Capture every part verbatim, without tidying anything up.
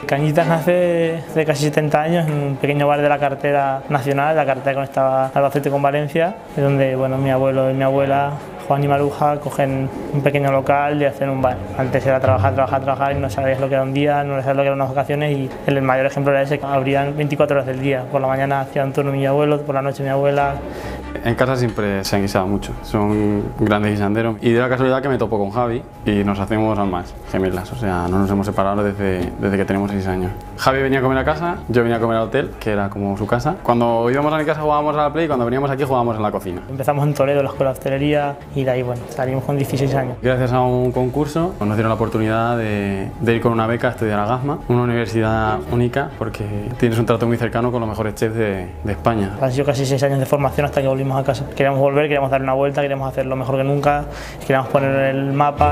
Cañitas nace hace casi setenta años en un pequeño bar de la carretera nacional, la carretera que conectaba Albacete con Valencia, donde bueno, mi abuelo y mi abuela, Juan y Maruja, cogen un pequeño local y hacen un bar. Antes era trabajar, trabajar, trabajar y no sabías lo que era un día, no sabías lo que eran unas vacaciones, y el mayor ejemplo era ese, que abrían veinticuatro horas del día. Por la mañana hacían turno mi abuelo, por la noche mi abuela. En casa siempre se han guisado mucho, son grandes guisanderos, y de la casualidad que me topo con Javi y nos hacemos almas gemelas, o sea, no nos hemos separado desde, desde que tenemos seis años. Javi venía a comer a casa, yo venía a comer al hotel, que era como su casa. Cuando íbamos a mi casa jugábamos a la Play y cuando veníamos aquí jugábamos en la cocina. Empezamos en Toledo, la escuela de hostelería, y de ahí bueno, salimos con dieciséis años. Gracias a un concurso nos dieron la oportunidad de, de ir con una beca a estudiar a Gasma, una universidad única porque tienes un trato muy cercano con los mejores chefs de, de España. Han sido casi seis años de formación hasta que volvimos a casa. Queríamos volver, queríamos dar una vuelta, queríamos hacerlo mejor que nunca, queríamos poner el mapa.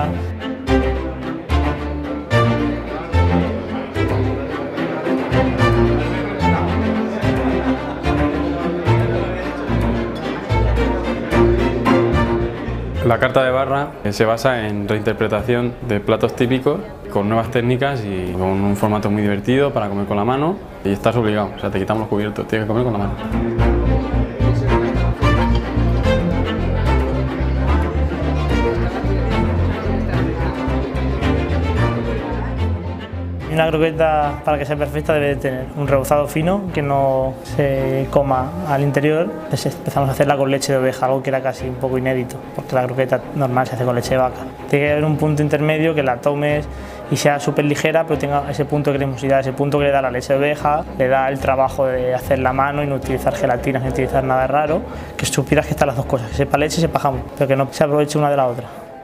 La carta de barra se basa en reinterpretación de platos típicos con nuevas técnicas y con un formato muy divertido para comer con la mano, y estás obligado, o sea, te quitamos los cubiertos, tienes que comer con la mano. Una croqueta, para que sea perfecta, debe tener un rebozado fino, que no se coma al interior. Entonces empezamos a hacerla con leche de oveja, algo que era casi un poco inédito, porque la croqueta normal se hace con leche de vaca. Tiene que haber un punto intermedio, que la tomes y sea súper ligera, pero tenga ese punto de cremosidad, ese punto que le da la leche de oveja, le da el trabajo de hacer la mano y no utilizar gelatinas, ni utilizar nada raro, que supieras que están las dos cosas, que sepa leche y sepa jamón, pero que no se aproveche una de la otra.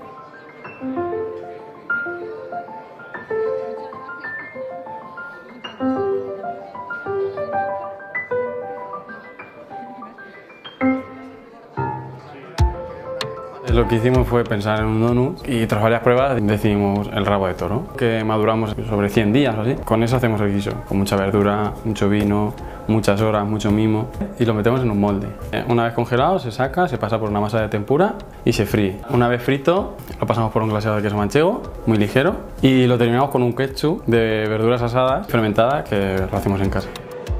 Lo que hicimos fue pensar en un donut y tras varias pruebas decidimos el rabo de toro, que maduramos sobre cien días o así. Con eso hacemos el guiso, con mucha verdura, mucho vino, muchas horas, mucho mimo, y lo metemos en un molde. Una vez congelado se saca, se pasa por una masa de tempura y se fríe. Una vez frito lo pasamos por un glaseado de queso manchego, muy ligero, y lo terminamos con un ketchup de verduras asadas fermentadas que lo hacemos en casa.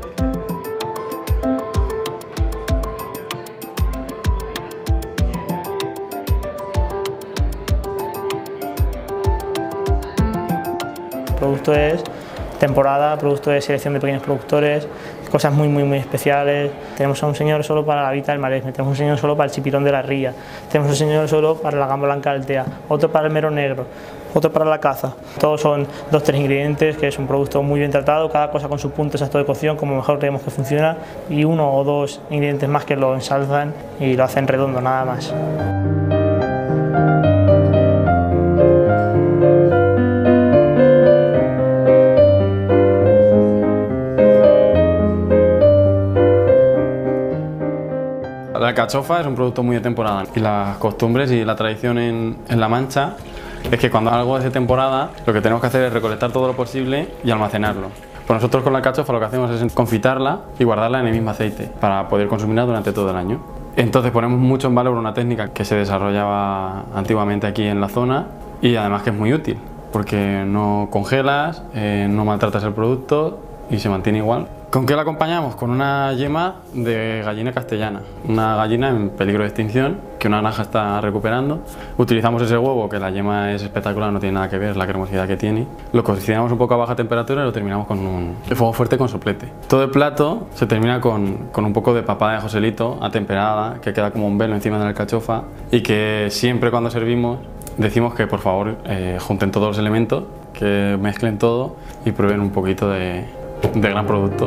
El producto es temporada, producto de selección de pequeños productores, cosas muy muy muy especiales. Tenemos a un señor solo para la Vita del Maresme, tenemos un señor solo para el chipirón de la ría, tenemos un señor solo para la gamba blanca altea, otro para el mero negro, otro para la caza. Todos son dos tres ingredientes, que es un producto muy bien tratado, cada cosa con su punto exacto de cocción, como mejor creemos que funciona, y uno o dos ingredientes más que lo ensalzan y lo hacen redondo, nada más. La alcachofa es un producto muy de temporada, y las costumbres y la tradición en, en La Mancha es que cuando algo es de temporada lo que tenemos que hacer es recolectar todo lo posible y almacenarlo. Pues nosotros con la alcachofa lo que hacemos es confitarla y guardarla en el mismo aceite para poder consumirla durante todo el año. Entonces ponemos mucho en valor una técnica que se desarrollaba antiguamente aquí en la zona, y además que es muy útil porque no congelas, eh, no maltratas el producto y se mantiene igual. ¿Con qué la acompañamos? Con una yema de gallina castellana, una gallina en peligro de extinción que una granja está recuperando. Utilizamos ese huevo, que la yema es espectacular, no tiene nada que ver la cremosidad que tiene. Lo cocinamos un poco a baja temperatura y lo terminamos con un fuego fuerte con soplete. Todo el plato se termina con, con un poco de papada de Joselito atemperada, que queda como un velo encima de la alcachofa, y que siempre cuando servimos decimos que por favor eh, junten todos los elementos, que mezclen todo y prueben un poquito de, de gran producto.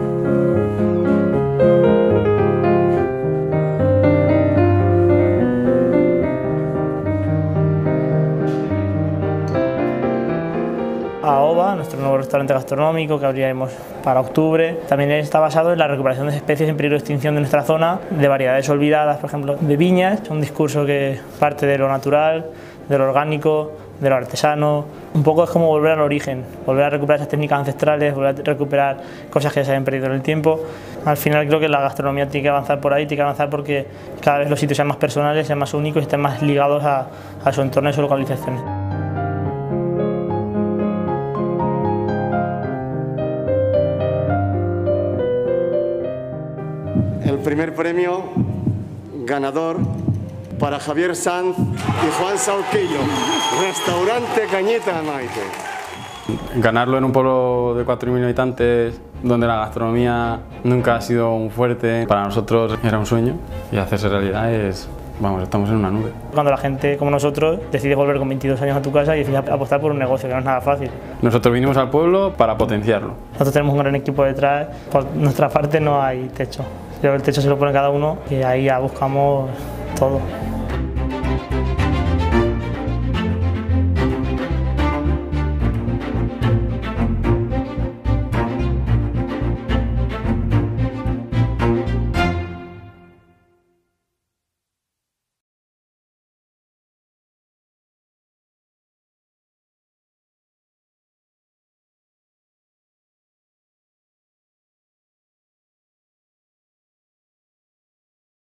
AOVA, nuestro nuevo restaurante gastronómico que abriremos para octubre, también está basado en la recuperación de especies en peligro de extinción de nuestra zona, de variedades olvidadas, por ejemplo, de viñas. Un discurso que parte de lo natural, de lo orgánico, de lo artesano. Un poco es como volver al origen, volver a recuperar esas técnicas ancestrales, volver a recuperar cosas que se habían perdido en el tiempo. Al final creo que la gastronomía tiene que avanzar por ahí, tiene que avanzar porque cada vez los sitios sean más personales, sean más únicos y estén más ligados a, a su entorno y su localización. el primer premio ganador para Javier Sanz y Juan Sauquillo, Restaurante Cañita de Maite. Ganarlo en un pueblo de cuatro mil habitantes, donde la gastronomía nunca ha sido un fuerte, para nosotros era un sueño, y hacerse realidad es, vamos, estamos en una nube. Cuando la gente como nosotros decide volver con veintidós años a tu casa y decide apostar por un negocio, que no es nada fácil. Nosotros vinimos al pueblo para potenciarlo. Nosotros tenemos un gran equipo detrás, por nuestra parte no hay techo. Pero el techo se lo pone cada uno y ahí ya buscamos todo.